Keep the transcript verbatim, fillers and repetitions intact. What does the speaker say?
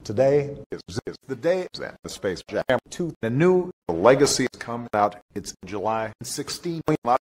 Today is, is the day that the Space Jam two, the new legacy is coming out. It's July sixteenth.